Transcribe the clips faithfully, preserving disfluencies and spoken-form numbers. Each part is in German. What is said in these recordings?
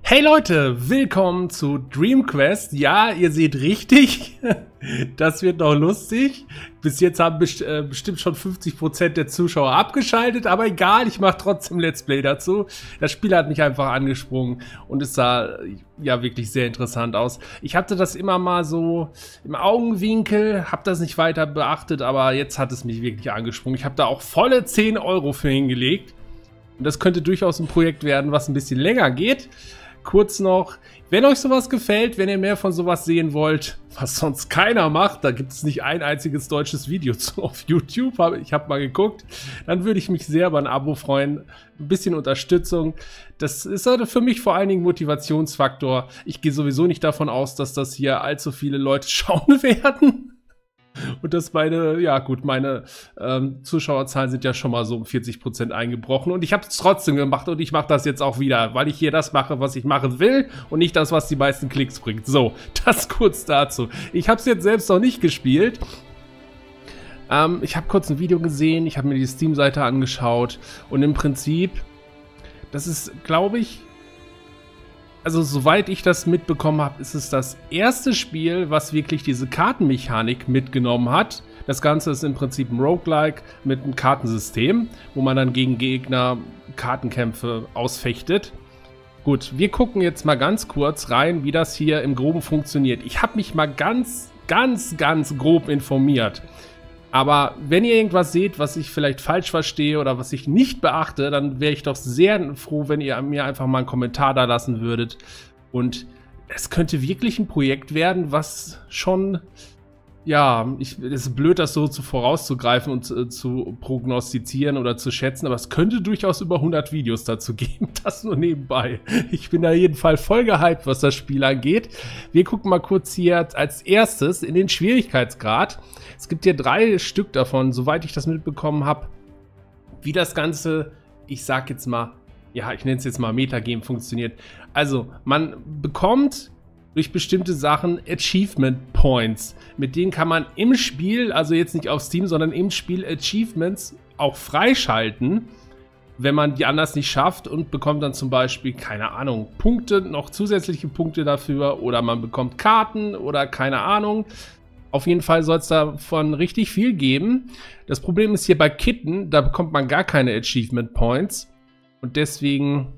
Hey Leute, willkommen zu Dream Quest. Ja, ihr seht richtig, das wird noch lustig. Bis jetzt haben best äh, bestimmt schon fünfzig Prozent der Zuschauer abgeschaltet, aber egal, ich mache trotzdem Let's Play dazu. Das Spiel hat mich einfach angesprungen und es sah ja wirklich sehr interessant aus. Ich hatte das immer mal so im Augenwinkel, habe das nicht weiter beachtet, aber jetzt hat es mich wirklich angesprungen. Ich habe da auch volle zehn Euro für hingelegt und das könnte durchaus ein Projekt werden, was ein bisschen länger geht. Kurz noch, wenn euch sowas gefällt, wenn ihr mehr von sowas sehen wollt, was sonst keiner macht, da gibt es nicht ein einziges deutsches Video zu auf YouTube, ich habe mal geguckt, dann würde ich mich sehr über ein Abo freuen, ein bisschen Unterstützung. Das ist halt für mich vor allen Dingen Motivationsfaktor. Ich gehe sowieso nicht davon aus, dass das hier allzu viele Leute schauen werden. Und dass meine, ja gut, meine ähm, Zuschauerzahlen sind ja schon mal so um vierzig Prozent eingebrochen. Und ich habe es trotzdem gemacht und ich mache das jetzt auch wieder, weil ich hier das mache, was ich machen will und nicht das, was die meisten Klicks bringt. So, das kurz dazu. Ich habe es jetzt selbst noch nicht gespielt. Ähm, ich habe kurz ein Video gesehen, ich habe mir die Steam-Seite angeschaut und im Prinzip, das ist, glaube ich, also soweit ich das mitbekommen habe, ist es das erste Spiel, was wirklich diese Kartenmechanik mitgenommen hat. Das Ganze ist im Prinzip ein Roguelike mit einem Kartensystem, wo man dann gegen Gegner Kartenkämpfe ausfechtet. Gut, wir gucken jetzt mal ganz kurz rein, wie das hier im Groben funktioniert. Ich habe mich mal ganz, ganz, ganz grob informiert. Aber wenn ihr irgendwas seht, was ich vielleicht falsch verstehe oder was ich nicht beachte, dann wäre ich doch sehr froh, wenn ihr mir einfach mal einen Kommentar da lassen würdet. Und es könnte wirklich ein Projekt werden, was schon, ja, ich, es ist blöd, das so zu vorauszugreifen und äh, zu prognostizieren oder zu schätzen, aber es könnte durchaus über hundert Videos dazu geben, das nur nebenbei. Ich bin da jedenfalls voll gehypt, was das Spiel angeht. Wir gucken mal kurz hier als erstes in den Schwierigkeitsgrad. Es gibt hier drei Stück davon, soweit ich das mitbekommen habe, wie das Ganze, ich sag jetzt mal, ja, ich nenne es jetzt mal Metagame funktioniert. Also, man bekommt durch bestimmte Sachen Achievement Points. Mit denen kann man im Spiel, also jetzt nicht auf Steam, sondern im Spiel Achievements auch freischalten, wenn man die anders nicht schafft und bekommt dann zum Beispiel, keine Ahnung, Punkte, noch zusätzliche Punkte dafür oder man bekommt Karten oder keine Ahnung. Auf jeden Fall soll es davon richtig viel geben. Das Problem ist hier bei Kitten, da bekommt man gar keine Achievement Points und deswegen,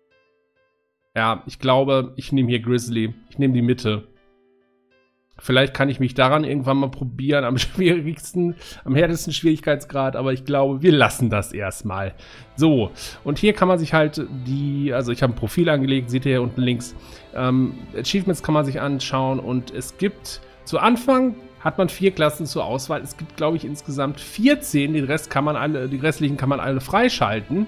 ja, ich glaube, ich nehme hier Grizzly. Ich nehme die Mitte. Vielleicht kann ich mich daran irgendwann mal probieren, am schwierigsten, am härtesten Schwierigkeitsgrad, aber ich glaube, wir lassen das erstmal. So, und hier kann man sich halt die, also ich habe ein Profil angelegt, seht ihr hier unten links. Ähm, Achievements kann man sich anschauen und es gibt, zu Anfang hat man vier Klassen zur Auswahl. Es gibt, glaube ich, insgesamt vierzehn, den Rest kann man alle, die restlichen kann man alle freischalten.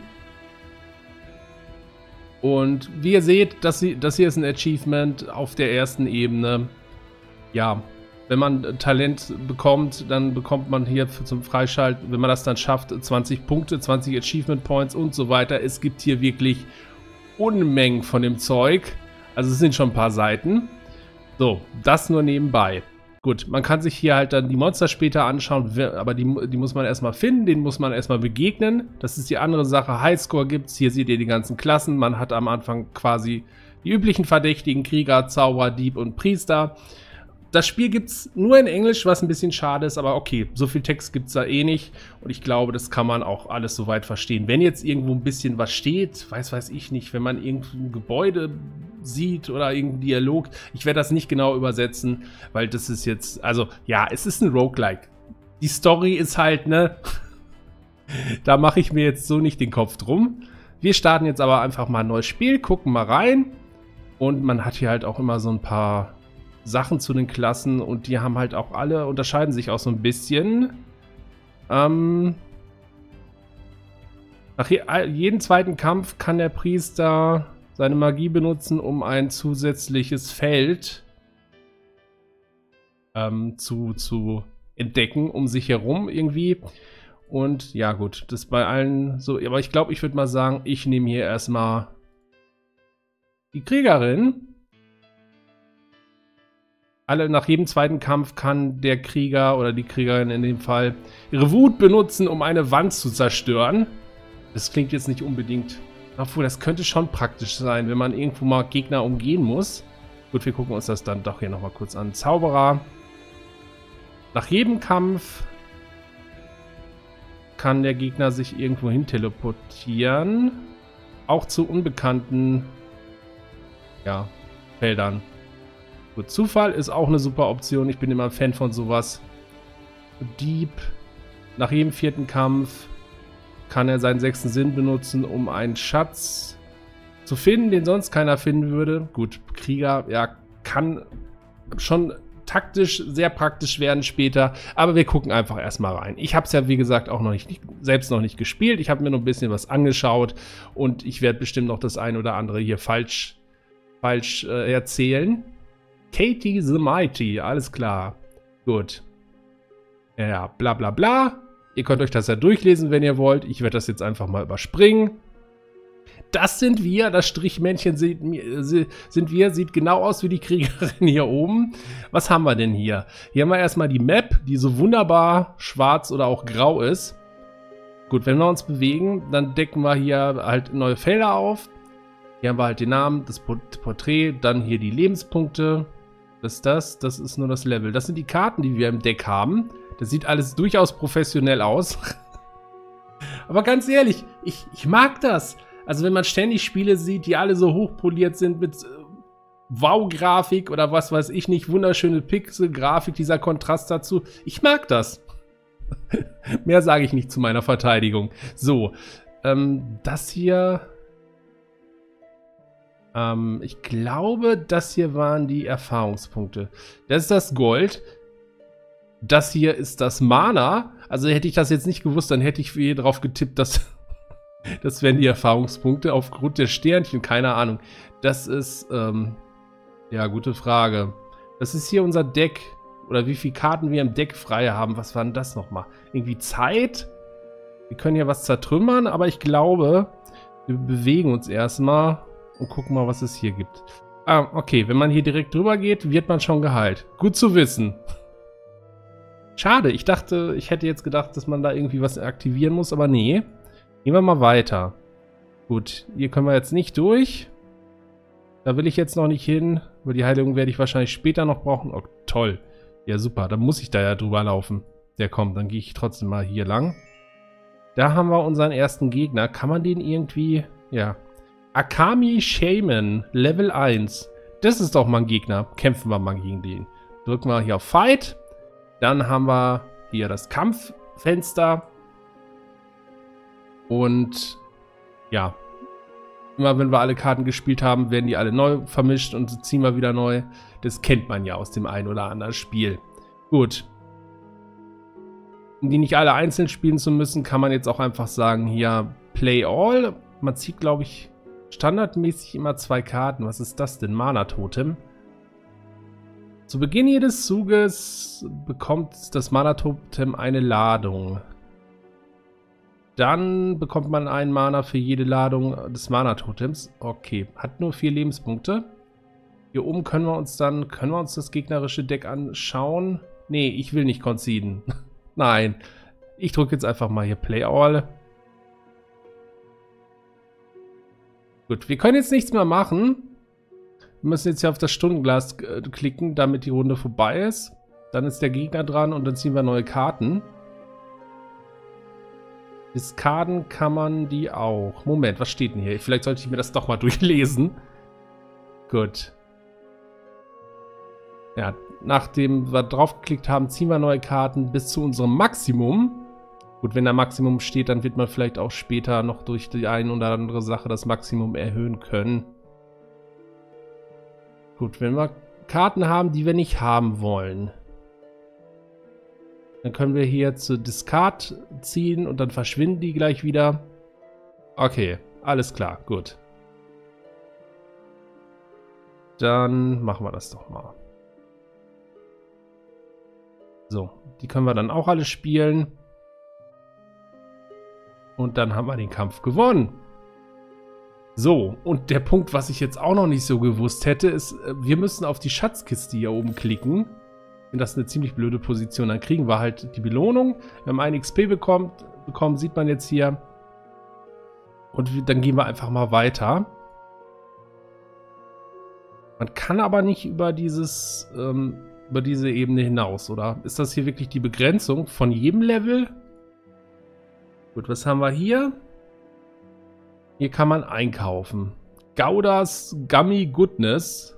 Und wie ihr seht, das hier, das hier ist ein Achievement auf der ersten Ebene. Ja, wenn man Talent bekommt, dann bekommt man hier zum Freischalten, wenn man das dann schafft, zwanzig Punkte, zwanzig Achievement Points und so weiter. Es gibt hier wirklich Unmengen von dem Zeug. Also es sind schon ein paar Seiten. So, das nur nebenbei. Gut, man kann sich hier halt dann die Monster später anschauen, aber die, die muss man erstmal finden, denen muss man erstmal begegnen. Das ist die andere Sache. Highscore gibt es. Hier seht ihr die ganzen Klassen. Man hat am Anfang quasi die üblichen Verdächtigen: Krieger, Zauberer, Dieb und Priester. Das Spiel gibt es nur in Englisch, was ein bisschen schade ist, aber okay, so viel Text gibt es da eh nicht. Und ich glaube, das kann man auch alles soweit verstehen. Wenn jetzt irgendwo ein bisschen was steht, weiß weiß ich nicht, wenn man irgendein Gebäude sieht oder irgendein Dialog, ich werde das nicht genau übersetzen, weil das ist jetzt, also ja, es ist ein Roguelike. Die Story ist halt, ne, da mache ich mir jetzt so nicht den Kopf drum. Wir starten jetzt aber einfach mal ein neues Spiel, gucken mal rein und man hat hier halt auch immer so ein paar Sachen zu den Klassen und die haben halt auch alle, unterscheiden sich auch so ein bisschen. Ähm, nach je, jedem zweiten Kampf kann der Priester seine Magie benutzen, um ein zusätzliches Feld ähm, zu, zu entdecken, um sich herum irgendwie. Und ja gut, das bei allen so, aber ich glaube, ich würde mal sagen, ich nehme hier erstmal die Kriegerin. Alle, nach jedem zweiten Kampf kann der Krieger oder die Kriegerin in dem Fall ihre Wut benutzen, um eine Wand zu zerstören. Das klingt jetzt nicht unbedingt Obwohl, das könnte schon praktisch sein, wenn man irgendwo mal Gegner umgehen muss. Gut, wir gucken uns das dann doch hier nochmal kurz an. Zauberer. Nach jedem Kampf kann der Gegner sich irgendwo hin teleportieren. Auch zu unbekannten, ja, Feldern. Gut, Zufall ist auch eine super Option. Ich bin immer ein Fan von sowas. Dieb. Nach jedem vierten Kampf kann er seinen sechsten Sinn benutzen, um einen Schatz zu finden, den sonst keiner finden würde. Gut, Krieger, ja, kann schon taktisch sehr praktisch werden später, aber wir gucken einfach erstmal rein. Ich habe es ja, wie gesagt, auch noch nicht, selbst noch nicht gespielt. Ich habe mir noch ein bisschen was angeschaut und ich werde bestimmt noch das ein oder andere hier falsch, falsch äh, erzählen. Katie the Mighty, alles klar. Gut. Ja, bla bla bla. Ihr könnt euch das ja durchlesen, wenn ihr wollt. Ich werde das jetzt einfach mal überspringen. Das sind wir. Das Strichmännchen sind wir. Sieht genau aus wie die Kriegerin hier oben. Was haben wir denn hier? Hier haben wir erstmal die Map, die so wunderbar schwarz oder auch grau ist. Gut, wenn wir uns bewegen, dann decken wir hier halt neue Felder auf. Hier haben wir halt den Namen, das Porträt, dann hier die Lebenspunkte. Das ist das. Das ist nur das Level. Das sind die Karten, die wir im Deck haben. Das sieht alles durchaus professionell aus. Aber ganz ehrlich, ich, ich mag das. Also wenn man ständig Spiele sieht, die alle so hochpoliert sind mit äh, Wow-Grafik oder was weiß ich nicht, wunderschöne Pixel-Grafik, dieser Kontrast dazu. Ich mag das. Mehr sage ich nicht zu meiner Verteidigung. So, ähm, das hier... Ähm, ich glaube, das hier waren die Erfahrungspunkte. Das ist das Gold. Das hier ist das Mana. Also hätte ich das jetzt nicht gewusst, dann hätte ich hier drauf getippt, dass das wären die Erfahrungspunkte aufgrund der Sternchen. Keine Ahnung. Das ist, ähm, ja, gute Frage. Das ist hier unser Deck. Oder wie viele Karten wir im Deck frei haben. Was war denn das nochmal? Irgendwie Zeit? Wir können hier was zertrümmern, aber ich glaube, wir bewegen uns erstmal und gucken mal, was es hier gibt. Ah, okay. Wenn man hier direkt drüber geht, wird man schon geheilt. Gut zu wissen. Schade, ich dachte, ich hätte jetzt gedacht, dass man da irgendwie was aktivieren muss, aber nee. Gehen wir mal weiter. Gut, hier können wir jetzt nicht durch. Da will ich jetzt noch nicht hin, weil die Heilung werde ich wahrscheinlich später noch brauchen. Oh, toll. Ja, super, dann muss ich da ja drüber laufen. Der kommt, dann gehe ich trotzdem mal hier lang. Da haben wir unseren ersten Gegner. Kann man den irgendwie... Ja. Akami Shaman, Level eins. Das ist doch mal ein Gegner. Kämpfen wir mal gegen den. Drücken wir hier auf Fight. Dann haben wir hier das Kampffenster. Und ja, immer wenn wir alle Karten gespielt haben, werden die alle neu vermischt und ziehen wir wieder neu. Das kennt man ja aus dem ein oder anderen Spiel. Gut. Um die nicht alle einzeln spielen zu müssen, kann man jetzt auch einfach sagen, hier Play All. Man zieht, glaube ich, standardmäßig immer zwei Karten. Was ist das denn? Mana-Totem. Zu Beginn jedes Zuges bekommt das Mana-Totem eine Ladung. Dann bekommt man einen Mana für jede Ladung des Mana-Totems. Okay, hat nur vier Lebenspunkte. Hier oben können wir uns dann, können wir uns das gegnerische Deck anschauen. Nee, ich will nicht conceden. Nein, ich drücke jetzt einfach mal hier Play All. Gut, wir können jetzt nichts mehr machen. Wir müssen jetzt hier auf das Stundenglas äh, klicken, damit die Runde vorbei ist. Dann ist der Gegner dran und dann ziehen wir neue Karten. Diskarden kann man die auch. Moment, was steht denn hier? Vielleicht sollte ich mir das doch mal durchlesen. Gut. Ja, nachdem wir draufgeklickt haben, ziehen wir neue Karten bis zu unserem Maximum. Gut, wenn da Maximum steht, dann wird man vielleicht auch später noch durch die eine oder andere Sache das Maximum erhöhen können. Gut, wenn wir Karten haben, die wir nicht haben wollen, dann können wir hier zu Discard ziehen und dann verschwinden die gleich wieder. Okay, alles klar, gut. Dann machen wir das doch mal. So, die können wir dann auch alle spielen. Und dann haben wir den Kampf gewonnen. So, und der Punkt, was ich jetzt auch noch nicht so gewusst hätte, ist, wir müssen auf die Schatzkiste hier oben klicken. Und das ist eine ziemlich blöde Position. Dann kriegen wir halt die Belohnung. Wir haben ein X P bekommen, bekommen, sieht man jetzt hier. Und dann gehen wir einfach mal weiter. Man kann aber nicht über dieses, ähm, über diese Ebene hinaus, oder? Ist das hier wirklich die Begrenzung von jedem Level? Gut, was haben wir hier? Hier kann man einkaufen. Goudas Gummy Goodness.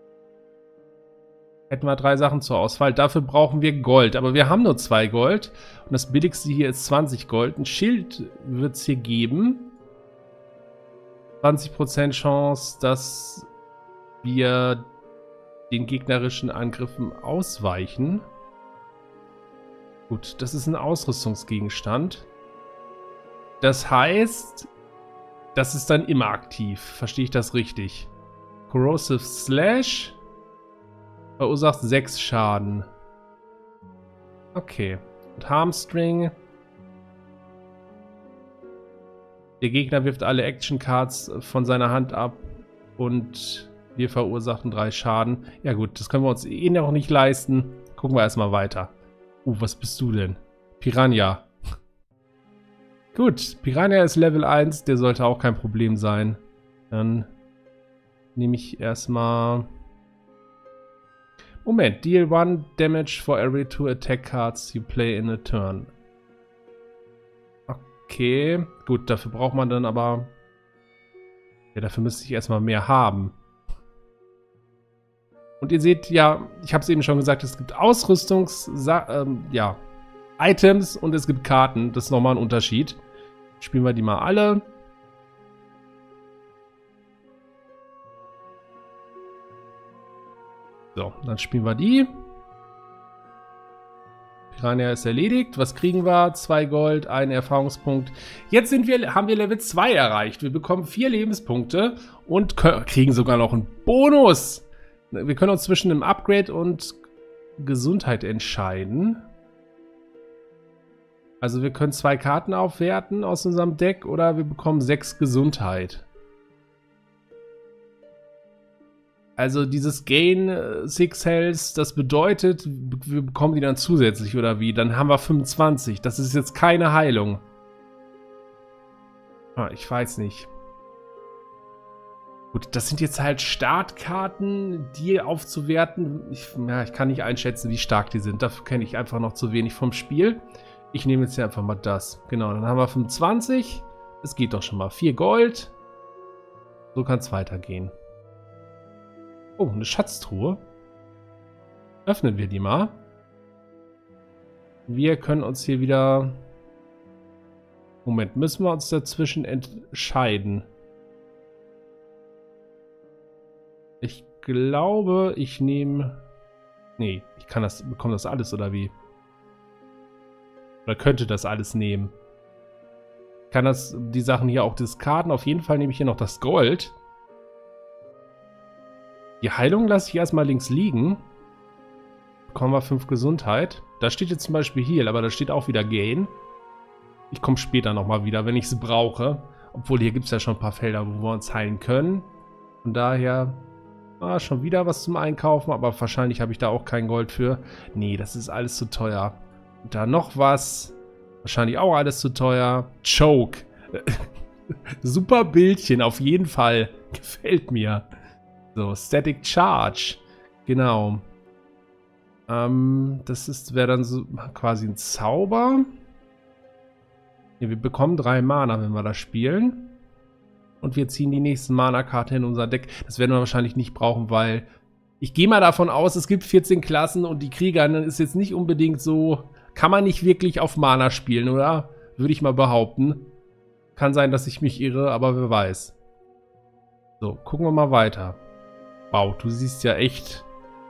Hätten wir drei Sachen zur Auswahl. Dafür brauchen wir Gold. Aber wir haben nur zwei Gold. Und das billigste hier ist zwanzig Gold. Ein Schild wird es hier geben. zwanzig Prozent Chance, dass wir den gegnerischen Angriffen ausweichen. Gut, das ist ein Ausrüstungsgegenstand. Das heißt, das ist dann immer aktiv. Verstehe ich das richtig? Corrosive Slash verursacht sechs Schaden. Okay. Und Harmstring. Der Gegner wirft alle Action Cards von seiner Hand ab und wir verursachen drei Schaden. Ja gut, das können wir uns eh noch nicht leisten. Gucken wir erstmal weiter. Uh, was bist du denn? Piranha. Gut, Piranha ist Level eins, der sollte auch kein Problem sein. Dann nehme ich erstmal... Moment, deal one damage for every two attack cards you play in a turn. Okay, gut, dafür braucht man dann aber... Ja, dafür müsste ich erstmal mehr haben. Und ihr seht ja, ich habe es eben schon gesagt, es gibt Ausrüstungs... Ähm, ja, Items und es gibt Karten. Das ist nochmal ein Unterschied. Spielen wir die mal alle. So, dann spielen wir die. Piranha ist erledigt. Was kriegen wir? Zwei Gold, einen Erfahrungspunkt. Jetzt sind wir, haben wir Level zwei erreicht. Wir bekommen vier Lebenspunkte und kriegen sogar noch einen Bonus. Wir können uns zwischen einem Upgrade und Gesundheit entscheiden. Also wir können zwei Karten aufwerten aus unserem Deck oder wir bekommen sechs Gesundheit. Also dieses Gain six Health, das bedeutet, wir bekommen die dann zusätzlich oder wie? Dann haben wir fünfundzwanzig. Das ist jetzt keine Heilung. Ah, ich weiß nicht. Gut, das sind jetzt halt Startkarten, die aufzuwerten. Ich, ja, ich kann nicht einschätzen, wie stark die sind. Dafür kenne ich einfach noch zu wenig vom Spiel. Ich nehme jetzt hier einfach mal das. Genau, dann haben wir fünfundzwanzig. Das geht doch schon mal. vier Gold. So kann es weitergehen. Oh, eine Schatztruhe. Öffnen wir die mal. Wir können uns hier wieder... Moment, müssen wir uns dazwischen entscheiden? Ich glaube, ich nehme... Nee, ich kann das... Bekomme das alles, oder wie? Oder könnte das alles nehmen? Ich kann das... Die Sachen hier auch diskarden. Auf jeden Fall nehme ich hier noch das Gold. Die Heilung lasse ich erstmal links liegen. Bekommen wir fünf Gesundheit. Da steht jetzt zum Beispiel Heal, aber da steht auch wieder Gain. Ich komme später nochmal wieder, wenn ich es brauche. Obwohl, hier gibt es ja schon ein paar Felder, wo wir uns heilen können. Von daher, ah, schon wieder was zum Einkaufen, aber wahrscheinlich habe ich da auch kein Gold für. Nee, das ist alles zu teuer. Und da noch was. Wahrscheinlich auch alles zu teuer. Choke. Super Bildchen, auf jeden Fall. Gefällt mir. So, Static Charge. Genau. Ähm, das ist, wäre dann so quasi ein Zauber. Ja, wir bekommen drei Mana, wenn wir das spielen. Und wir ziehen die nächsten Mana-Karte in unser Deck. Das werden wir wahrscheinlich nicht brauchen, weil ich gehe mal davon aus, es gibt vierzehn Klassen und die Krieger ist jetzt nicht unbedingt so... Kann man nicht wirklich auf Mana spielen, oder? Würde ich mal behaupten. Kann sein, dass ich mich irre, aber wer weiß. So, gucken wir mal weiter. Wow, du siehst ja echt...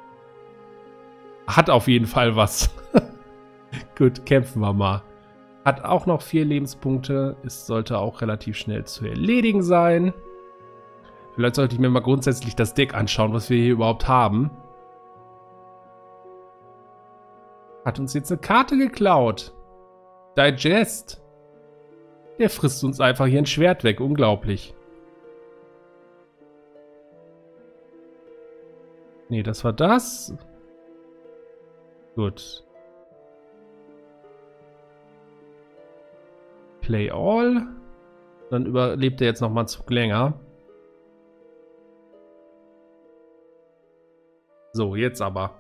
Hat auf jeden Fall was. Gut, kämpfen wir mal. Hat auch noch vier Lebenspunkte. Es sollte auch relativ schnell zu erledigen sein. Vielleicht sollte ich mir mal grundsätzlich das Deck anschauen, was wir hier überhaupt haben. Hat uns jetzt eine Karte geklaut. Digest. Der frisst uns einfach hier ein Schwert weg. Unglaublich. Nee, das war das. Gut. Play all. Dann überlebt er jetzt nochmal einen Zug länger. So, jetzt aber.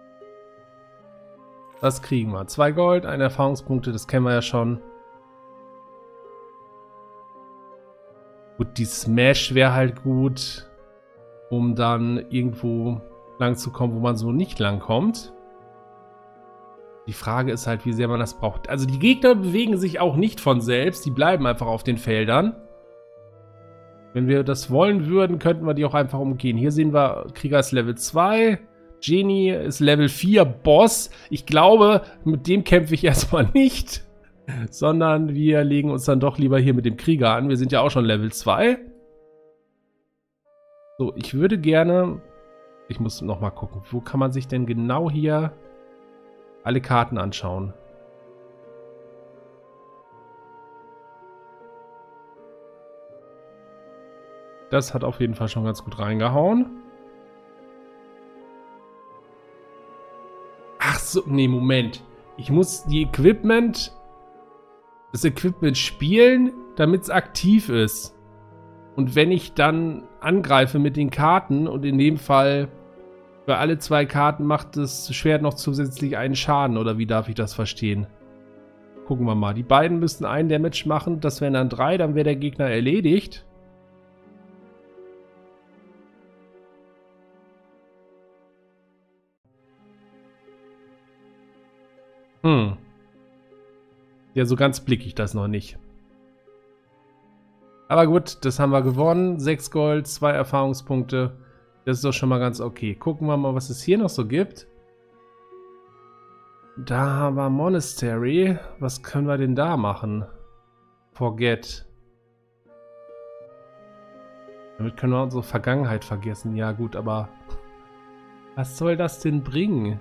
Das kriegen wir. Zwei Gold, ein Erfahrungspunkte, das kennen wir ja schon. Gut, die Smash wäre halt gut, um dann irgendwo lang zu kommen, wo man so nicht lang kommt. Die Frage ist halt, wie sehr man das braucht. Also die Gegner bewegen sich auch nicht von selbst, die bleiben einfach auf den Feldern. Wenn wir das wollen würden, könnten wir die auch einfach umgehen. Hier sehen wir, Krieger ist Level zwei, Genie ist Level vier, Boss. Ich glaube, mit dem kämpfe ich erstmal nicht, sondern wir legen uns dann doch lieber hier mit dem Krieger an. Wir sind ja auch schon Level zwei. So, ich würde gerne... Ich muss noch mal gucken, wo kann man sich denn genau hier alle Karten anschauen? Das hat auf jeden Fall schon ganz gut reingehauen. Ach so, nee, Moment. Ich muss die Equipment, das Equipment spielen, damit es aktiv ist. Und wenn ich dann angreife mit den Karten und in dem Fall für alle zwei Karten macht das Schwert noch zusätzlich einen Schaden, oder wie darf ich das verstehen? Gucken wir mal. Die beiden müssten einen Damage machen, das wären dann drei, dann wäre der Gegner erledigt. Hm. Ja, so ganz blicke ich das noch nicht. Aber gut, das haben wir gewonnen. sechs Gold, zwei Erfahrungspunkte. Das ist doch schon mal ganz okay. Gucken wir mal, was es hier noch so gibt. Da haben wir Monastery. Was können wir denn da machen? Forget. Damit können wir unsere Vergangenheit vergessen. Ja gut, aber was soll das denn bringen?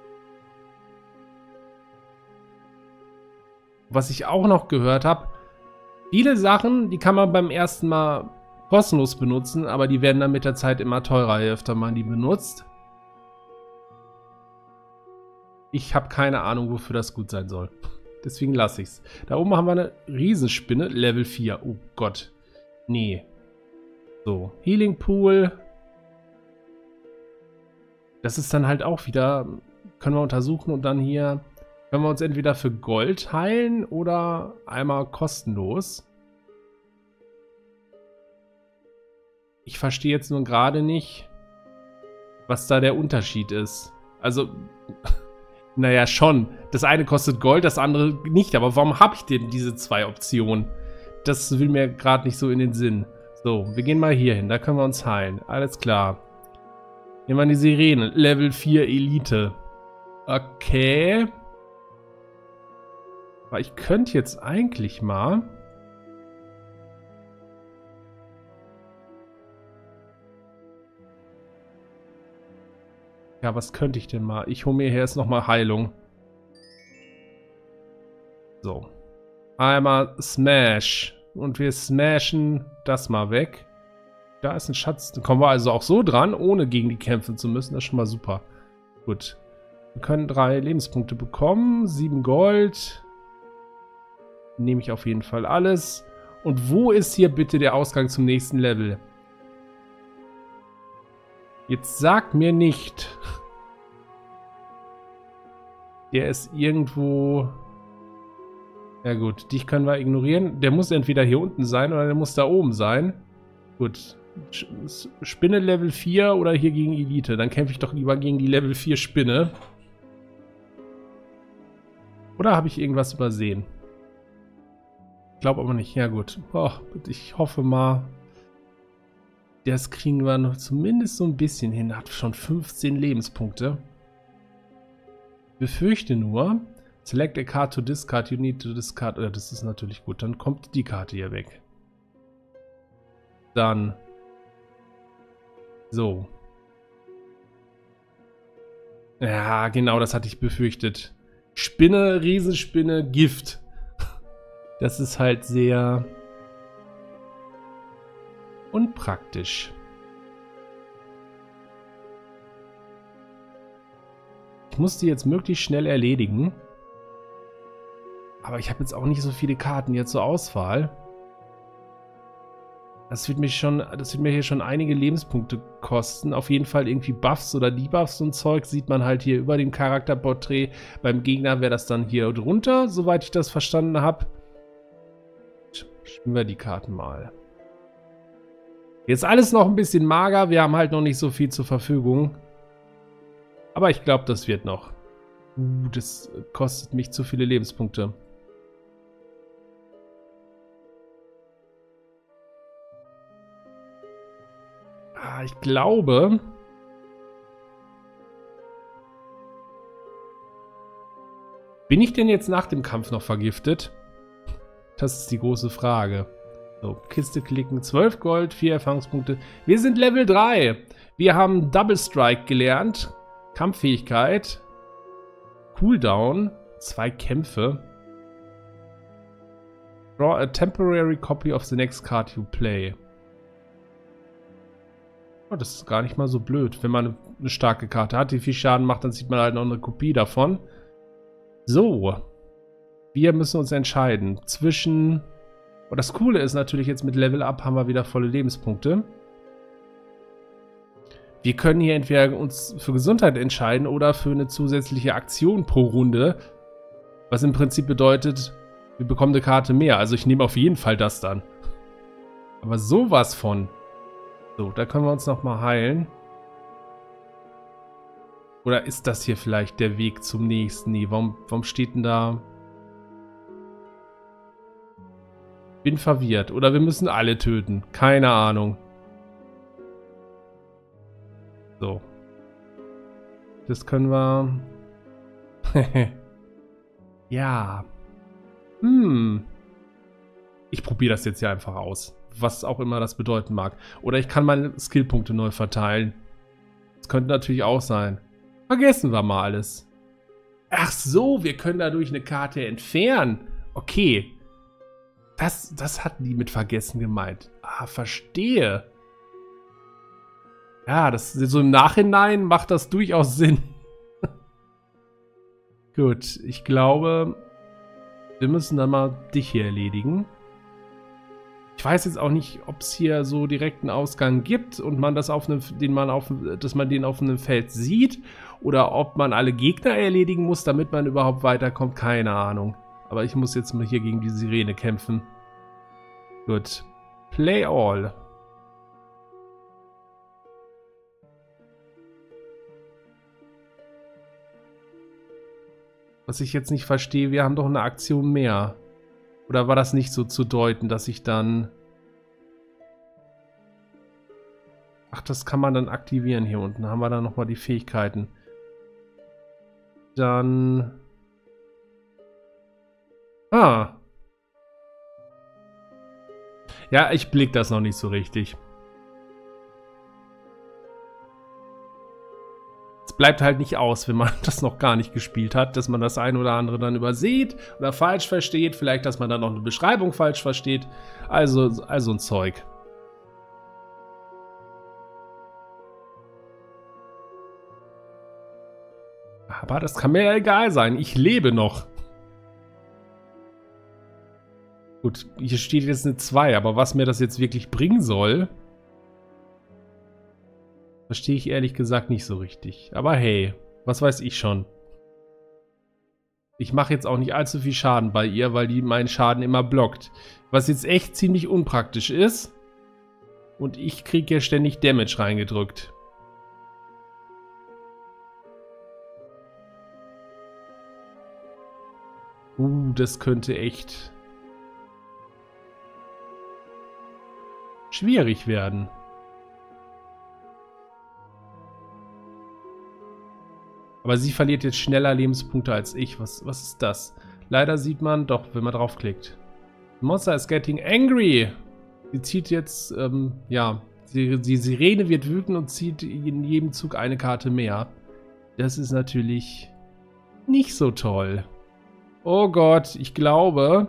Was ich auch noch gehört habe, viele Sachen, die kann man beim ersten Mal kostenlos benutzen, aber die werden dann mit der Zeit immer teurer, je öfter man die benutzt. Ich habe keine Ahnung, wofür das gut sein soll. Deswegen lasse ich es. Da oben haben wir eine Riesenspinne, Level vier. Oh Gott. Nee. So, Healing Pool. Das ist dann halt auch wieder, können wir untersuchen und dann hier können wir uns entweder für Gold heilen oder einmal kostenlos. Ich verstehe jetzt nur gerade nicht, was da der Unterschied ist. Also, naja, schon. Das eine kostet Gold, das andere nicht. Aber warum habe ich denn diese zwei Optionen? Das will mir gerade nicht so in den Sinn. So, wir gehen mal hier hin. Da können wir uns heilen. Alles klar. Nehmen wir die Sirene. Level vier Elite. Okay. Aber ich könnte jetzt eigentlich mal... Ja, was könnte ich denn mal? Ich hole mir hier jetzt nochmal Heilung. So. Einmal Smash. Und wir smashen das mal weg. Da ist ein Schatz. Da kommen wir also auch so dran, ohne gegen die kämpfen zu müssen. Das ist schon mal super. Gut. Wir können drei Lebenspunkte bekommen. Sieben Gold. Nehme ich auf jeden Fall alles. Und wo ist hier bitte der Ausgang zum nächsten Level? Jetzt sag mir nicht. Der ist irgendwo... Ja gut, dich können wir ignorieren. Der muss entweder hier unten sein oder der muss da oben sein. Gut. Spinne Level vier oder hier gegen Elite. Dann kämpfe ich doch lieber gegen die Level vier Spinne. Oder habe ich irgendwas übersehen? Ich glaube aber nicht. Ja gut. Oh, ich hoffe mal... Das kriegen wir noch zumindest so ein bisschen hin. Hat schon fünfzehn Lebenspunkte. Befürchte nur, select a card to discard, you need to discard. Oh, das ist natürlich gut. Dann kommt die Karte hier weg. Dann. So. Ja, genau, das hatte ich befürchtet. Spinne, Riesenspinne, Gift. Das ist halt sehr... unpraktisch. Ich muss die jetzt möglichst schnell erledigen. Aber ich habe jetzt auch nicht so viele Karten hier zur Auswahl. Das wird mich schon, das wird mir hier schon einige Lebenspunkte kosten. Auf jeden Fall irgendwie Buffs oder Debuffs und Zeug sieht man halt hier über dem Charakterporträt. Beim Gegner wäre das dann hier drunter, soweit ich das verstanden habe. Spielen wir die Karten mal. Jetzt alles noch ein bisschen mager. Wir haben halt noch nicht so viel zur Verfügung. Aber ich glaube, das wird noch. Uh, das kostet mich zu viele Lebenspunkte. Ich glaube, bin ich denn jetzt nach dem Kampf noch vergiftet? Das ist die große Frage. So, Kiste klicken, zwölf Gold, vier Erfahrungspunkte. Wir sind Level drei. Wir haben Double Strike gelernt. Kampffähigkeit. Cooldown. Zwei Kämpfe. Draw a temporary copy of the next card you play. Das ist gar nicht mal so blöd. Wenn man eine starke Karte hat, die viel Schaden macht, dann sieht man halt noch eine Kopie davon. So. Wir müssen uns entscheiden zwischen... Und das Coole ist natürlich, jetzt mit Level Up haben wir wieder volle Lebenspunkte. Wir können hier entweder uns für Gesundheit entscheiden oder für eine zusätzliche Aktion pro Runde. Was im Prinzip bedeutet, wir bekommen eine Karte mehr. Also ich nehme auf jeden Fall das dann. Aber sowas von... So, da können wir uns nochmal heilen. Oder ist das hier vielleicht der Weg zum nächsten? Nee, warum, warum steht denn da... Bin verwirrt. Oder wir müssen alle töten. Keine Ahnung. So. Das können wir... Ja. Hm. Ich probiere das jetzt hier einfach aus. Was auch immer das bedeuten mag. Oder ich kann meine Skillpunkte neu verteilen. Das könnte natürlich auch sein. Vergessen wir mal alles. Ach so, wir können dadurch eine Karte entfernen. Okay. Das, das hatten die mit vergessen gemeint. Ah, verstehe. Ja, das so im Nachhinein macht das durchaus Sinn. Gut, ich glaube, wir müssen dann mal dich hier erledigen. Ich weiß jetzt auch nicht, ob es hier so direkt einen Ausgang gibt und man das auf einem, den man auf, dass man den auf einem Feld sieht oder ob man alle Gegner erledigen muss, damit man überhaupt weiterkommt. Keine Ahnung. Aber ich muss jetzt mal hier gegen die Sirene kämpfen. Gut. Play all. Was ich jetzt nicht verstehe, wir haben doch eine Aktion mehr. Oder war das nicht so zu deuten, dass ich dann... Ach, das kann man dann aktivieren hier unten. Haben wir dann nochmal die Fähigkeiten. Dann... Ah. Ja, ich blick das noch nicht so richtig. Es bleibt halt nicht aus, wenn man das noch gar nicht gespielt hat, dass man das ein oder andere dann übersieht oder falsch versteht. Vielleicht, dass man dann noch eine Beschreibung falsch versteht. Also, also ein Zeug. Aber das kann mir ja egal sein. Ich lebe noch. Gut, hier steht jetzt eine zwei, aber was mir das jetzt wirklich bringen soll, verstehe ich ehrlich gesagt nicht so richtig. Aber hey, was weiß ich schon. Ich mache jetzt auch nicht allzu viel Schaden bei ihr, weil die meinen Schaden immer blockt. Was jetzt echt ziemlich unpraktisch ist. Und ich kriege ja ständig Damage reingedrückt. Uh, das könnte echt schwierig werden. Aber sie verliert jetzt schneller Lebenspunkte als ich. Was, was ist das? Leider sieht man doch, wenn man draufklickt. Monster is getting angry. Sie zieht jetzt, ähm, ja, die, die Sirene wird wütend und zieht in jedem Zug eine Karte mehr. Das ist natürlich nicht so toll. Oh Gott, ich glaube,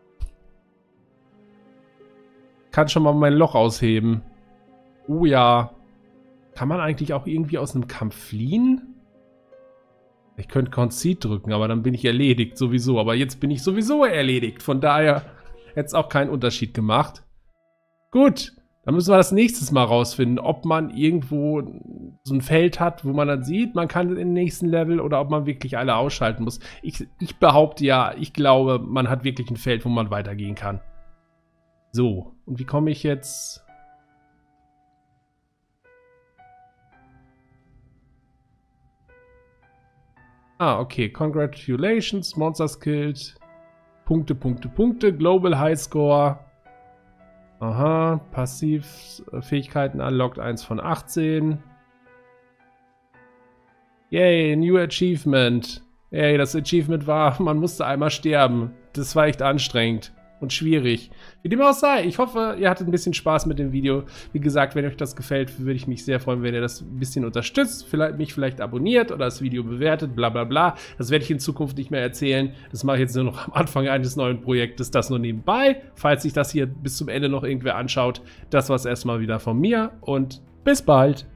ich kann schon mal mein Loch ausheben. Oh ja. Kann man eigentlich auch irgendwie aus einem Kampf fliehen? Ich könnte Concede drücken, aber dann bin ich erledigt sowieso. Aber jetzt bin ich sowieso erledigt. Von daher hätte es auch keinen Unterschied gemacht. Gut, Da müssen wir das nächstes Mal rausfinden, ob man irgendwo so ein Feld hat, wo man dann sieht, man kann im nächsten Level oder ob man wirklich alle ausschalten muss. Ich, ich behaupte ja, ich glaube, man hat wirklich ein Feld, wo man weitergehen kann. So, und wie komme ich jetzt... Ah, okay. Congratulations, Monsters killed. Punkte, Punkte, Punkte. Global High Score. Aha, Passivfähigkeiten unlocked eins von achtzehn. Yay, New Achievement. Yay, das Achievement war, man musste einmal sterben. Das war echt anstrengend und schwierig. Wie dem auch sei, ich hoffe, ihr hattet ein bisschen Spaß mit dem Video. Wie gesagt, wenn euch das gefällt, würde ich mich sehr freuen, wenn ihr das ein bisschen unterstützt, vielleicht, mich vielleicht abonniert oder das Video bewertet, bla bla bla. Das werde ich in Zukunft nicht mehr erzählen. Das mache ich jetzt nur noch am Anfang eines neuen Projektes, das nur nebenbei. Falls sich das hier bis zum Ende noch irgendwer anschaut, das war's erstmal wieder von mir und bis bald.